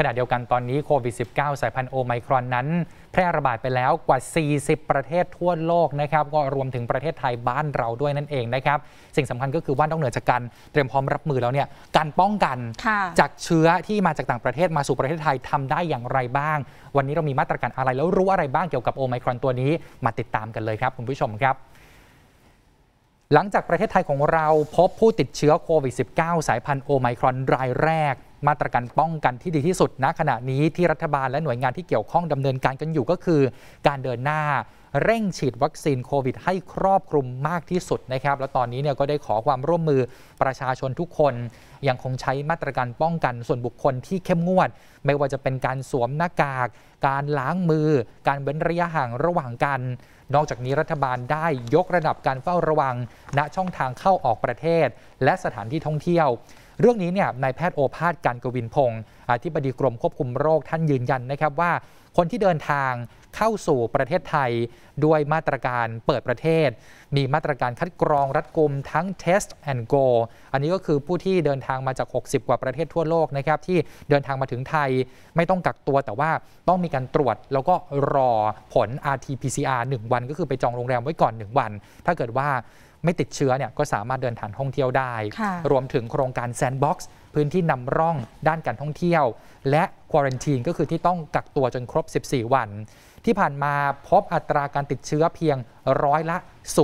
ขณะเดียวกันตอนนี้โควิด -19 สายพันธุ์โอไมครอนนั้นแพร่ระบาดไปแล้วกว่า40ประเทศทั่วโลกนะครับก็รวมถึงประเทศไทยบ้านเราด้วยนั่นเองนะครับสิ่งสำคัญก็คือว่านอกเหนือจากการเตรียมพร้อมรับมือแล้วเนี่ยการป้องกันจากเชื้อที่มาจากต่างประเทศมาสู่ประเทศไทยทำได้อย่างไรบ้างวันนี้เรามีมาตรการอะไรแล้วรู้อะไรบ้างเกี่ยวกับโอไมครอนตัวนี้มาติดตามกันเลยครับคุณผู้ชมครับหลังจากประเทศไทยของเราพบผู้ติดเชื้อโควิด -19 สายพันธุ์โอไมครอนรายแรกมาตรการป้องกันที่ดีที่สุดณขณะนี้ที่รัฐบาลและหน่วยงานที่เกี่ยวข้องดำเนินการกันอยู่ก็คือการเดินหน้าเร่งฉีดวัคซีนโควิดให้ครอบคลุมมากที่สุดนะครับแล้วตอนนี้เนี่ยก็ได้ขอความร่วมมือประชาชนทุกคนยังคงใช้มาตรการป้องกันส่วนบุคคลที่เข้มงวดไม่ว่าจะเป็นการสวมหน้ากากการล้างมือการเว้นระยะห่างระหว่างกันนอกจากนี้รัฐบาลได้ยกระดับการเฝ้าระวังณช่องทางเข้าออกประเทศและสถานที่ท่องเที่ยวเรื่องนี้เนี่ยนายแพทย์โอภาส การกวินพงศ์อธิบดีกรมควบคุมโรคท่านยืนยันนะครับว่าคนที่เดินทางเข้าสู่ประเทศไทยด้วยมาตรการเปิดประเทศมีมาตรการคัดกรองรัดกุมทั้ง Test and Go อันนี้ก็คือผู้ที่เดินทางมาจาก60กว่าประเทศทั่วโลกนะครับที่เดินทางมาถึงไทยไม่ต้องกักตัวแต่ว่าต้องมีการตรวจแล้วก็รอผล RT-PCR 1 วันก็คือไปจองโรงแรมไว้ก่อน1วันถ้าเกิดว่าไม่ติดเชื้อเนี่ยก็สามารถเดินทางท่องเที่ยวได้รวมถึงโครงการ Sandbox พื้นที่นำร่องด้านการท่องเที่ยวและควอรันทีนก็คือที่ต้องกักตัวจนครบ14วันที่ผ่านมาพบอัตราการติดเชื้อเพียงร้อยละ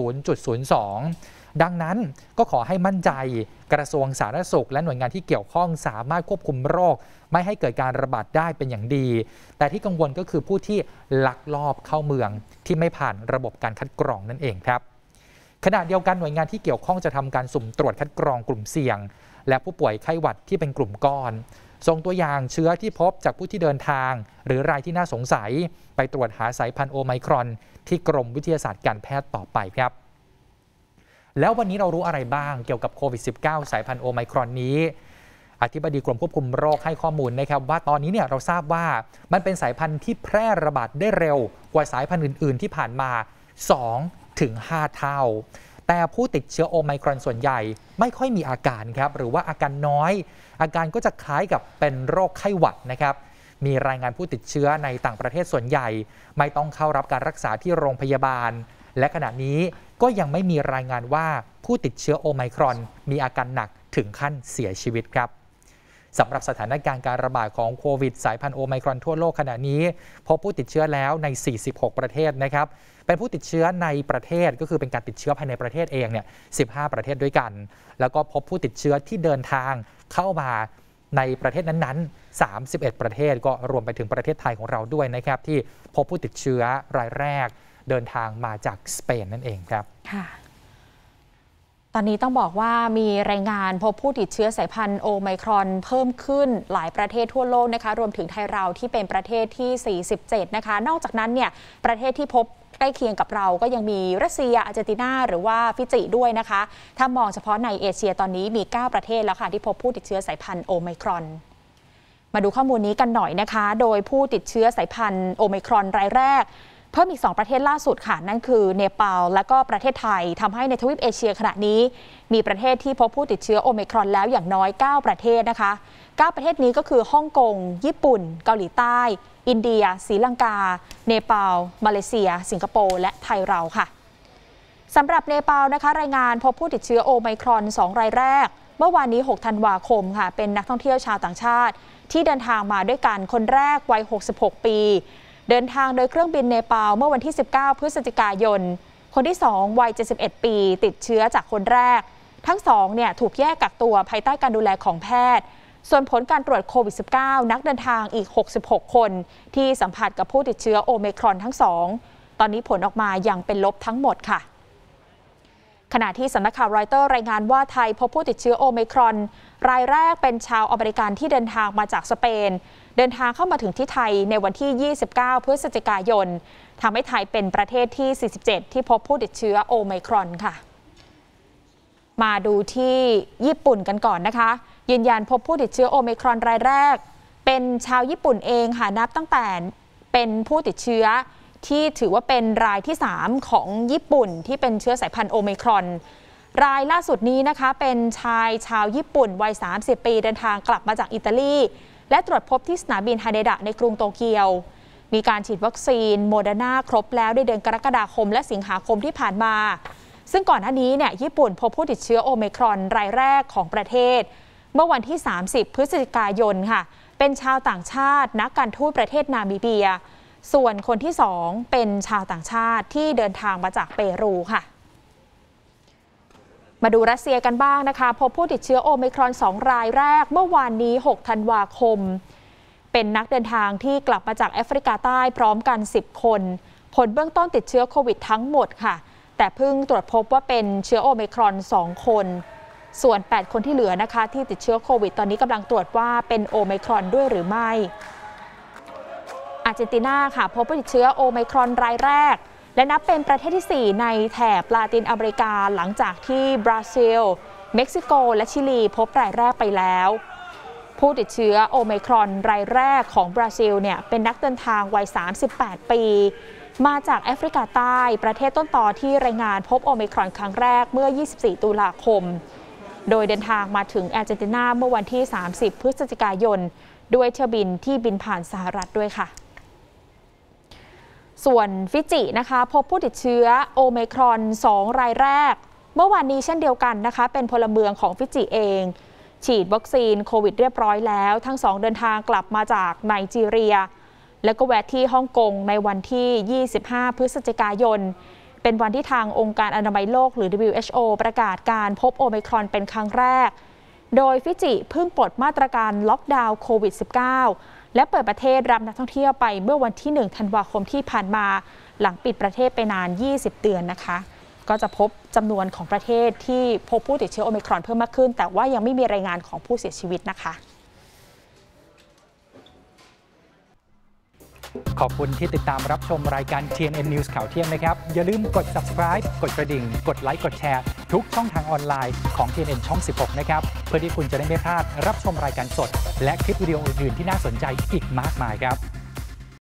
0.02 ดังนั้นก็ขอให้มั่นใจกระทรวงสาธารณสุขและหน่วยงานที่เกี่ยวข้องสามารถควบคุมโรคไม่ให้เกิดการระบาดได้เป็นอย่างดีแต่ที่กังวลก็คือผู้ที่ลักลอบเข้าเมืองที่ไม่ผ่านระบบการคัดกรองนั่นเองครับขณะเดียวกันหน่วยงานที่เกี่ยวข้องจะทำการสุ่มตรวจคัดกรองกลุ่มเสี่ยงและผู้ป่วยไข้หวัดที่เป็นกลุ่มก้อนส่งตัวอย่างเชื้อที่พบจากผู้ที่เดินทางหรือรายที่น่าสงสัยไปตรวจหาสายพันธุ์โอไมครอนที่กรมวิทยาศาสตร์การแพทย์ต่อไปครับแล้ววันนี้เรารู้อะไรบ้างเกี่ยวกับโควิด -19 สายพันธุ์โอไมครอนนี้อธิบดีกรมควบคุมโรคให้ข้อมูลนะครับว่าตอนนี้เนี่ยเราทราบว่ามันเป็นสายพันธุ์ที่แพร่ระบาดได้เร็วกว่าสายพันธุ์อื่นๆที่ผ่านมา 2-5 เท่าแต่ผู้ติดเชื้อโอไมครอนส่วนใหญ่ไม่ค่อยมีอาการครับหรือว่าอาการน้อยอาการก็จะคล้ายกับเป็นโรคไข้หวัดนะครับมีรายงานผู้ติดเชื้อในต่างประเทศส่วนใหญ่ไม่ต้องเข้ารับการรักษาที่โรงพยาบาลและขณะนี้ก็ยังไม่มีรายงานว่าผู้ติดเชื้อโอไมครอนมีอาการหนักถึงขั้นเสียชีวิตครับสำหรับสถานการณ์การระบาดของโควิดสายพันธุ์โอไมครอนทั่วโลกขณะนี้พบผู้ติดเชื้อแล้วใน46ประเทศนะครับเป็นผู้ติดเชื้อในประเทศก็คือเป็นการติดเชื้อภายในประเทศเองเนี่ย15ประเทศด้วยกันแล้วก็พบผู้ติดเชื้อที่เดินทางเข้ามาในประเทศนั้นๆ31ประเทศก็รวมไปถึงประเทศไทยของเราด้วยนะครับที่พบผู้ติดเชื้อรายแรกเดินทางมาจากสเปนนั่นเองครับค่ะตอนนี้ต้องบอกว่ามีรายงานพบผู้ติดเชื้อสายพันธุ์โอไมครอนเพิ่มขึ้นหลายประเทศทั่วโลกนะคะรวมถึงไทยเราที่เป็นประเทศที่47นะคะนอกจากนั้นเนี่ยประเทศที่พบใกล้เคียงกับเราก็ยังมีรัสเซียอาร์เจนตินาหรือว่าฟิจิด้วยนะคะถ้ามองเฉพาะในเอเชียตอนนี้มี9ประเทศแล้วค่ะที่พบผู้ติดเชื้อสายพันธุ์โอไมครอนมาดูข้อมูลนี้กันหน่อยนะคะโดยผู้ติดเชื้อสายพันธุ์โอไมครอนรายแรกเพิ่มอีก2ประเทศล่าสุดค่ะนั่นคือเนปาลและก็ประเทศไทยทำให้ในทวีปเอเชียขณะนี้มีประเทศที่พบผู้ติดเชื้อโอไมครอนแล้วอย่างน้อย9ประเทศนะคะ9ประเทศนี้ก็คือฮ่องกงญี่ปุ่นเกาหลีใต้อินเดียศรีลังกาเนปาลมาเลเซียสิงคโปร์และไทยเราค่ะสำหรับเนปาลนะคะรายงานพบผู้ติดเชื้อโอไมครอน2รายแรกเมื่อวานนี้6ธันวาคมค่ะเป็นนักท่องเที่ยวชาวต่างชาติที่เดินทางมาด้วยกันคนแรกวัย66ปีเดินทางโดยเครื่องบินเนปาลเมื่อวันที่19พฤศจิกายนคนที่2วัย71ปีติดเชื้อจากคนแรกทั้ง2เนี่ยถูกแยกกักตัวภายใต้การดูแลของแพทย์ส่วนผลการตรวจโควิด -19 นักเดินทางอีก66คนที่สัมผัสกับผู้ติดเชื้อโอไมครอนทั้ง2ตอนนี้ผลออกมาอย่างเป็นลบทั้งหมดค่ะขณะที่สำนักข่าวรอยเตอร์รายงานว่าไทยพบผู้ติดเชื้อโอไมครอนรายแรกเป็นชาวอเมริกันที่เดินทางมาจากสเปนเดินทางเข้ามาถึงที่ไทยในวันที่29พฤศจิกายนทำให้ไทยเป็นประเทศที่47ที่พบผู้ติดเชื้อโอไมครอนค่ะมาดูที่ญี่ปุ่นกันก่อนนะคะยืนยันพบผู้ติดเชื้อโอไมครอนรายแรกเป็นชาวญี่ปุ่นเองค่ะนับตั้งแต่เป็นผู้ติดเชื้อที่ถือว่าเป็นรายที่3ของญี่ปุ่นที่เป็นเชื้อสายพันธุ์โอไมครอนรายล่าสุดนี้นะคะเป็นชายชาวญี่ปุ่นวัย30ปีเดินทางกลับมาจากอิตาลีและตรวจพบที่สนามบินฮาเดดะในกรุงโตเกียวมีการฉีดวัคซีนโมเดอร์นาครบแล้วในเดือนกรกฎาคมและสิงหาคมที่ผ่านมาซึ่งก่อนหน้านี้เนี่ยญี่ปุ่นพบผู้ติดเชื้อโอไมครอนรายแรกของประเทศเมื่อวันที่30พฤศจิกายนค่ะเป็นชาวต่างชาตินักการทูตประเทศนามิเบียส่วนคนที่2เป็นชาวต่างชาติที่เดินทางมาจากเปรูค่ะมาดูรัสเซียกันบ้างนะคะพบผู้ติดเชื้อโอไมครอน2รายแรกเมื่อวานนี้6ธันวาคมเป็นนักเดินทางที่กลับมาจากแอฟริกาใต้พร้อมกัน10คนผลเบื้องต้นติดเชื้อโควิดทั้งหมดค่ะแต่เพิ่งตรวจพบว่าเป็นเชื้อโอไมครอน2คนส่วน8คนที่เหลือนะคะที่ติดเชื้อโควิดตอนนี้กำลังตรวจว่าเป็นโอไมครอนด้วยหรือไม่อาร์เจนตินาค่ะพบผู้ติดเชื้อโอไมครอนรายแรกและนับเป็นประเทศที่4ในแถบลาตินอเมริกาหลังจากที่บราซิลเม็กซิโกและชิลีพบรายแรกไปแล้วผู้ติดเชื้อโอไมครอนรายแรกของบราซิลเนี่ยเป็นนักเดินทางวัย38ปีมาจากแอฟริกาใต้ประเทศต้นตอที่รายงานพบโอไมครอนครั้งแรกเมื่อ24ตุลาคมโดยเดินทางมาถึงอาร์เจนตินาเมื่อวันที่30พฤศจิกายนด้วยเที่ยวบินที่บินผ่านสหรัฐด้วยค่ะส่วนฟิจินะคะพบผู้ติดเชื้อโอไมครอน2รายแรกเมื่อวานนี้เช่นเดียวกันนะคะเป็นพลเมืองของฟิจิเองฉีดวัคซีนโควิดเรียบร้อยแล้วทั้ง2เดินทางกลับมาจากไนจีเรียแล้วก็แวะที่ฮ่องกงในวันที่25พฤศจิกายนเป็นวันที่ทางองค์การอนามัยโลกหรือ WHO ประกาศการพบโอไมครอนเป็นครั้งแรกโดยฟิจิเพิ่งปลดมาตรการล็อกดาวน์โควิด -19 และเปิดประเทศรับนักท่องเที่ยวไปเมื่อวันที่1ธันวาคมที่ผ่านมาหลังปิดประเทศไปนาน20เดือนนะคะก็จะพบจำนวนของประเทศที่พบผู้ติดเชื้อโอไมครอนเพิ่มมากขึ้นแต่ว่ายังไม่มีรายงานของผู้เสียชีวิตนะคะขอบคุณที่ติดตามรับชมรายการ TNN News ข่าวเที่ยงนะครับอย่าลืมกด subscribe กดกระดิ่งกดไลค์กดแชร์ทุกช่องทางออนไลน์ของ TNN ช่อง 16 นะครับเพื่อที่คุณจะได้ไม่พลาดรับชมรายการสดและคลิปวิดีโออื่นๆที่น่าสนใจอีกมากมายครับ